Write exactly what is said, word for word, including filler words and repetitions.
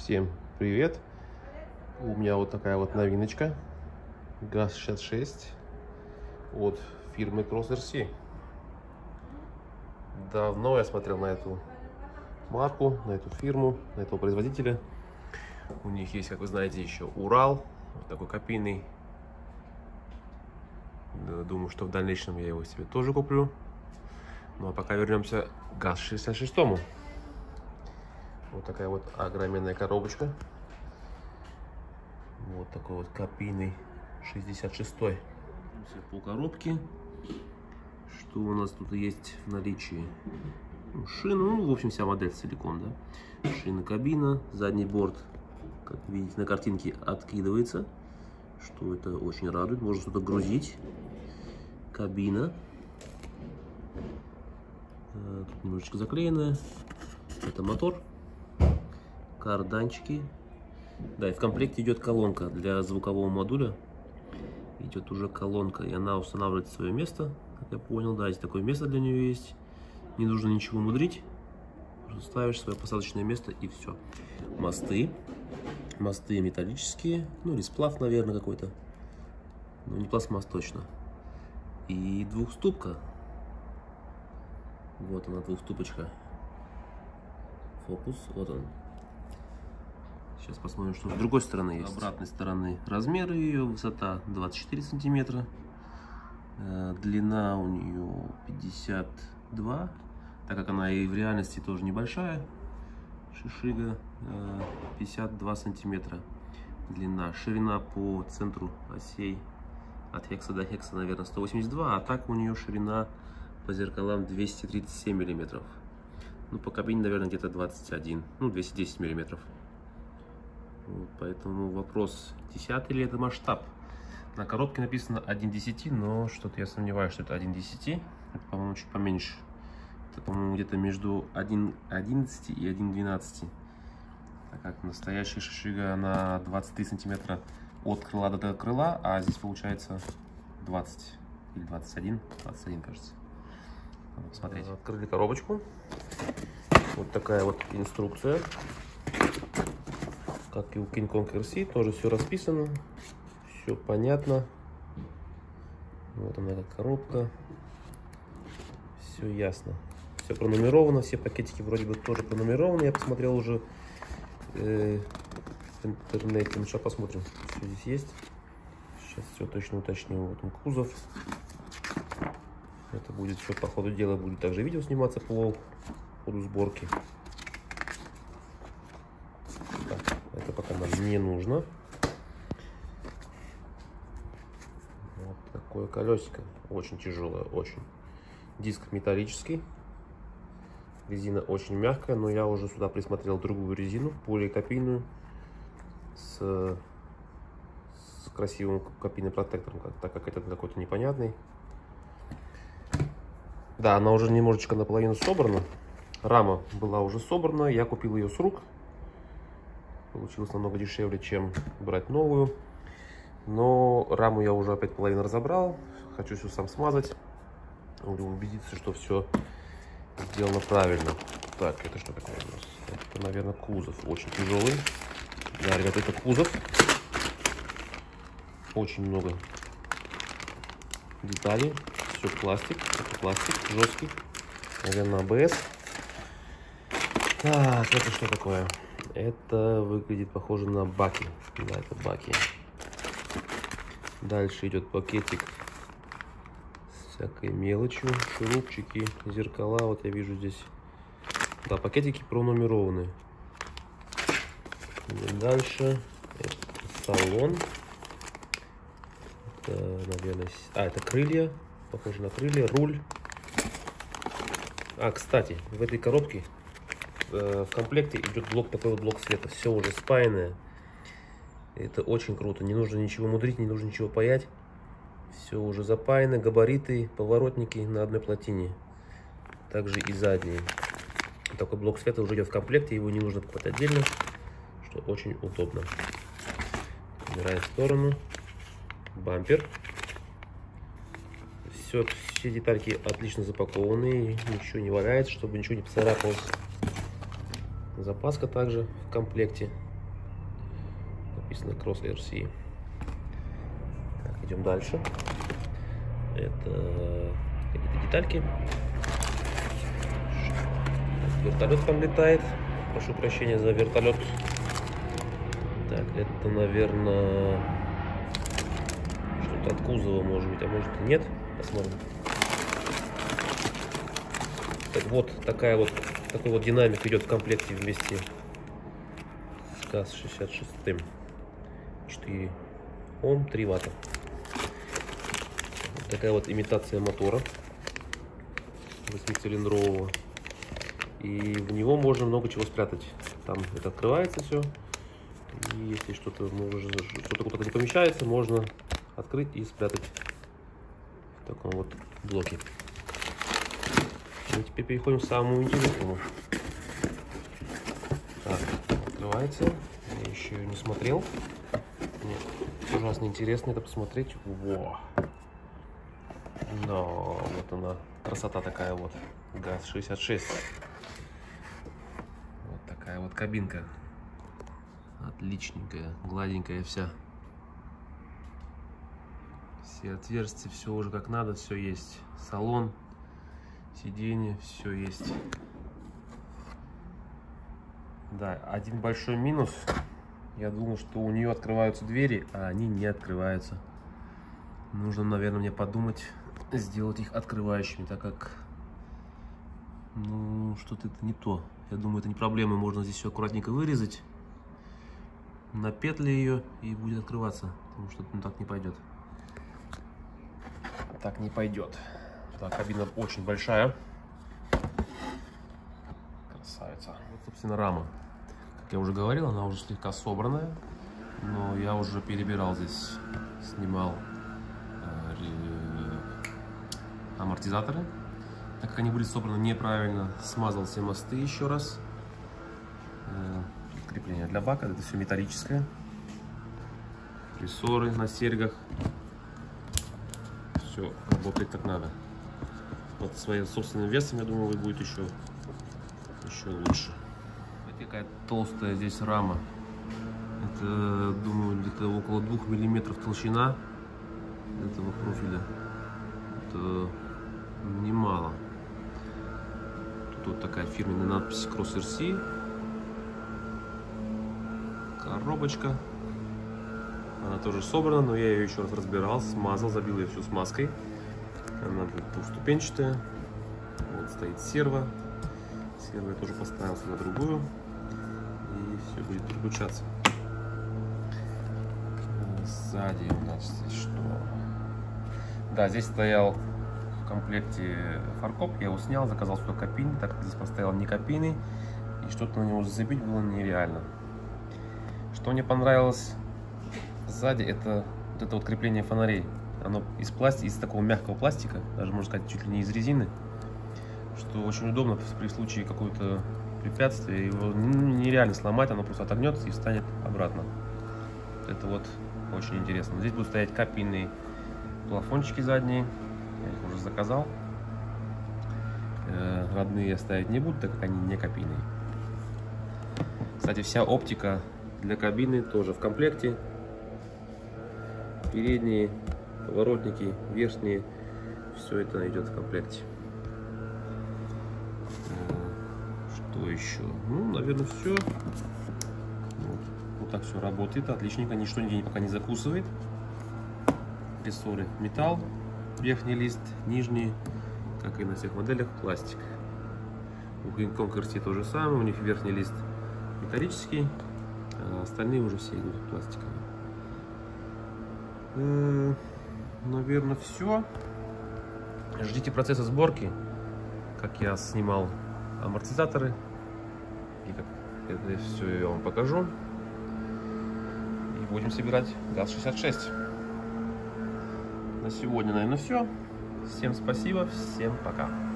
Всем привет! У меня вот такая вот новиночка ГАЗ шестьдесят шесть от фирмы Cross-эр си. Давно я смотрел на эту марку, на эту фирму, на этого производителя. У них есть, как вы знаете, еще Урал, вот такой копийный. Думаю, что в дальнейшем я его себе тоже куплю. Ну а пока вернемся к ГАЗ шестьдесят шесть. Вот такая вот огроменная коробочка. Вот такой вот копийный шестьдесят шестой. Все по коробке. Что у нас тут есть в наличии? Шина, ну, в общем, вся модель целиком, да. Шина, кабина, задний борт, как видите на картинке, откидывается, что это очень радует. Можно что-то грузить. Кабина. Тут немножечко заклеенная. Это мотор. Карданчики. Да, и в комплекте идет колонка для звукового модуля. Идет уже колонка, и она устанавливает свое место. Как я понял, да, здесь такое место для нее есть. Не нужно ничего мудрить. Просто ставишь свое посадочное место и все. Мосты. Мосты металлические. Ну, или сплав, наверное, какой-то. Но не пластмасс точно. И двухступка. Вот она, двухступочка. Фокус, вот он. Сейчас посмотрим, что с другой стороны есть. С обратной стороны размеры ее, высота двадцать четыре сантиметра, длина у нее пятьдесят два, так как она и в реальности тоже небольшая, шишига, пятьдесят два сантиметра длина. Ширина по центру осей от хекса до хекса, наверное, сто восемьдесят два, а так у нее ширина по зеркалам двести тридцать семь миллиметров. Ну, по кабине, наверное, где-то двадцать один, ну, двести десять миллиметров. Вот, поэтому вопрос, десятый ли это масштаб. На коробке написано один к десяти, но что-то я сомневаюсь, что это один к десяти. Это, по-моему, чуть поменьше. Это, по-моему, где-то между один к одиннадцати и один к двенадцати. Так как настоящая шишига на двадцать три сантиметра от крыла до крыла, а здесь получается двадцать или двадцать один, двадцать один, кажется. Надо посмотреть. Открыли коробочку. Вот такая вот инструкция. Как и у King Kong эр си, тоже все расписано, все понятно. Вот она, как коробка. Все ясно. Все пронумеровано, все пакетики вроде бы тоже пронумерованы. Я посмотрел уже э, в интернете. Ну, сейчас посмотрим, что здесь есть. Сейчас все точно уточню. Вот он, кузов. Это будет все по ходу дела. Будет также видео сниматься по ходу сборки. Это пока нам не нужно. Вот такое колесико. Очень тяжелое, очень. Диск металлический. Резина очень мягкая, но я уже сюда присмотрел другую резину, поликопийную, с, с красивым копийным протектором, так как этот какой-то непонятный. Да, она уже немножечко наполовину собрана. Рама была уже собрана, я купил ее с рук. Получилось намного дешевле, чем брать новую. Но раму я уже опять половину разобрал. Хочу все сам смазать. Убедиться, что все сделано правильно. Так, это что такое у нас? Это, наверное, кузов. Очень тяжелый. Да, ребят, это кузов. Очень много деталей. Все пластик. Это пластик жесткий. Наверное, а бэ эс. Так, это что такое? Это выглядит похоже на баки. Да, это баки. Дальше идет пакетик с всякой мелочью. Шурупчики, зеркала. Вот я вижу здесь. Да, пакетики пронумерованы. И дальше это салон. Это, наверное... А, это крылья. Похоже на крылья. Руль. А, кстати, в этой коробке в комплекте идет блок, такой вот блок света. Все уже спаянное. Это очень круто. Не нужно ничего мудрить, не нужно ничего паять. Все уже запаяно. Габариты, поворотники на одной плотине. Также и задние. Такой блок света уже идет в комплекте. Его не нужно покупать отдельно, что очень удобно. Убираем в сторону. Бампер. Все, все детальки отлично запакованы. Ничего не валяется, чтобы ничего не поцарапалось. Запаска также в комплекте. написано Cross эр си. Так, идем дальше. Это какие-то детальки. Вертолет там летает. Прошу прощения за вертолет. Так, это, наверное, что-то от кузова, может быть, а может и нет. Посмотрим. Так, вот такая вот, такой вот динамик идет в комплекте вместе с ГАЗ шестьдесят шесть. четыре Ом, три ватта. Вот такая вот имитация мотора восьмицилиндрового. И в него можно много чего спрятать. Там это открывается все. И если что-то что-то куда-то не помещается, можно открыть и спрятать в таком вот блоке. И теперь переходим к самому интересному. Так, открывается. Я еще ее не смотрел. Мне ужасно интересно это посмотреть. Во! Но вот она, красота такая вот. ГАЗ шестьдесят шесть. Вот такая вот кабинка. Отличненькая, гладенькая вся. Все отверстия, все уже как надо, все есть. Салон, сиденье, все есть. Да, один большой минус. Я думал, что у нее открываются двери, а они не открываются. Нужно, наверное, мне подумать, сделать их открывающими, так как, ну, что-то это не то. Я думаю, это не проблема, можно здесь все аккуратненько вырезать на петли ее и будет открываться, потому что ну, так не пойдет. Так не пойдет. Так, кабина очень большая. Красавица. Вот, собственно, рама. Как я уже говорил, она уже слегка собранная, но я уже перебирал здесь, снимал э, амортизаторы. Так как они были собраны неправильно, смазал все мосты еще раз. Э, крепление для бака, это все металлическое. Рессоры на серьгах. Все работает как надо. Под своим собственным весом, я думаю, будет еще, еще лучше. Вот какая толстая здесь рама. Это, думаю, где-то около двух миллиметров толщина этого профиля. Это немало. Тут вот такая фирменная надпись Cross эр си. Коробочка. Она тоже собрана, но я ее еще раз разбирал, смазал, забил ее всю смазкой. Она двухступенчатая. Вот стоит серво. Серво я тоже поставился на другую. И все будет переключаться. Сзади у нас здесь что? Да, здесь стоял в комплекте фаркоп. Я его снял, заказал сюда кабины, так как здесь поставил не кабины. И что-то на него зацепить было нереально. Что мне понравилось сзади, это вот это вот крепление фонарей. Оно из пластика, из такого мягкого пластика, даже можно сказать чуть ли не из резины, что очень удобно при случае какого-то препятствия. Его нереально сломать, оно просто отогнется и встанет обратно. Это вот очень интересно. Здесь будут стоять кабинные плафончики задние. Я их уже заказал. Э, родные я ставить не буду, так как они не кабинные. Кстати, вся оптика для кабины тоже в комплекте. Передние, поворотники, верхние, все это идет в комплекте. Что еще? Ну, наверное, все. Вот, вот так все работает, отличненько, ничто нигде пока не закусывает. Рессоры металл, верхний лист, нижний, как и на всех моделях, пластик. У Conquer то же самое, у них верхний лист металлический, а остальные уже все идут пластиковые. Наверное, все. Ждите процесса сборки, как я снимал амортизаторы и как это все я вам покажу. И будем собирать ГАЗ шестьдесят шесть. На сегодня, наверное, все. Всем спасибо, всем пока.